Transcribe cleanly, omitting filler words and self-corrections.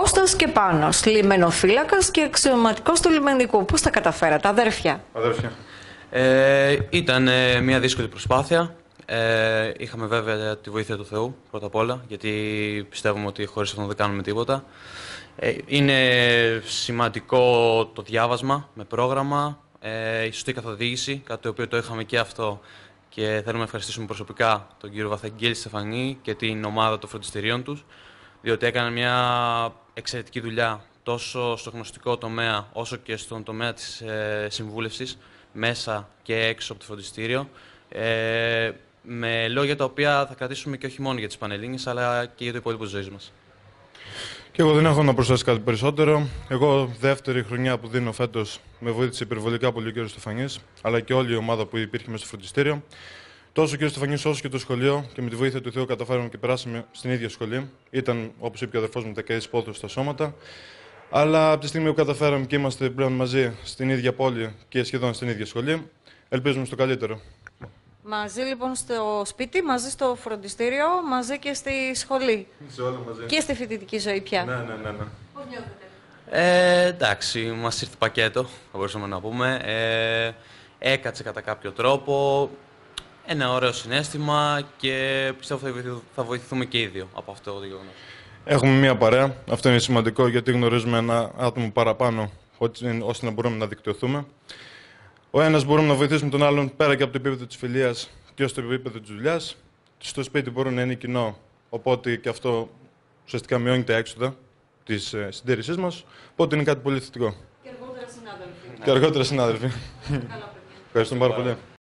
Κώστας και Πάνος, λιμενοφύλακας και αξιωματικός του λιμενικού. Πώς τα καταφέρατε, αδέρφια? Αδέρφια. Ήταν μια δύσκολη προσπάθεια. Είχαμε βέβαια τη βοήθεια του Θεού πρώτα απ' όλα, γιατί πιστεύουμε ότι χωρίς αυτόν δεν κάνουμε τίποτα. Είναι σημαντικό το διάβασμα με πρόγραμμα, η σωστή καθοδήγηση, κάτι το οποίο το είχαμε και αυτό και θέλουμε να ευχαριστήσουμε προσωπικά τον κύριο Βαθαγγέλη Στεφανή και την ομάδα των φροντιστηρίων τους, διότι έκαναν μια εξαιρετική δουλειά τόσο στο γνωστικό τομέα όσο και στον τομέα της συμβούλευσης, μέσα και έξω από το φροντιστήριο, με λόγια τα οποία θα κρατήσουμε και όχι μόνο για τις Πανελλήνιες, αλλά και για το υπόλοιπο της ζωής μας. Και εγώ δεν έχω να προσθέσω κάτι περισσότερο. Εγώ, δεύτερη χρονιά που δίνω φέτος, με βοήθησε υπερβολικά πολύ ο κ. Στεφανής, αλλά και όλη η ομάδα που υπήρχε μέσα στο φροντιστήριο. Τόσο ο κ. Στεφανής όσο και το σχολείο, και με τη βοήθεια του Θεού καταφέραμε και περάσαμε στην ίδια σχολή. Ήταν, όπως είπε και ο αδερφός μου, δεκαετίες πόθους στα σώματα. Αλλά από τη στιγμή που καταφέραμε και είμαστε πλέον μαζί στην ίδια πόλη και σχεδόν στην ίδια σχολή, ελπίζουμε στο καλύτερο. Μαζί λοιπόν στο σπίτι, μαζί στο φροντιστήριο, μαζί και στη σχολή. Σε όλα μαζί. Και στη φοιτητική ζωή πια. Ναι. Πώς νιώθετε? Εντάξει, μας ήρθε πακέτο, θα μπορούσαμε να πούμε. Έκατσε κατά κάποιο τρόπο. Ένα ωραίο συναίσθημα και πιστεύω θα βοηθηθούμε και οι δύο από αυτό το γεγονός. Έχουμε μία παρέα. Αυτό είναι σημαντικό γιατί γνωρίζουμε ένα άτομο παραπάνω, ώστε να μπορούμε να δικτυωθούμε. Ο ένας μπορούμε να βοηθήσουμε τον άλλον πέρα και από το επίπεδο της φιλίας και στο επίπεδο της δουλειάς. Στο σπίτι μπορεί να είναι κοινό, οπότε και αυτό ουσιαστικά μειώνει τα έξοδα της συντήρησής μας. Οπότε είναι κάτι πολύ θετικό. Και αργότερα συνάδελφοι. Και αργότερα συνάδελφοι. Καλά, παιδιά. Ευχαριστούμε πάρα πολύ.